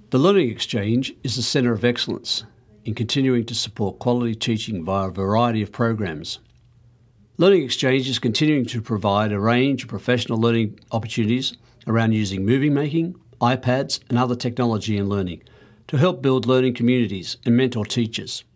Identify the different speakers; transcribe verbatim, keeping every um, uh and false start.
Speaker 1: The Learning Exchange is the centre of excellence in continuing to support quality teaching via a variety of programs. Learning Exchange is continuing to provide a range of professional learning opportunities around using movie making, iPads and other technology in learning to help build learning communities and mentor teachers.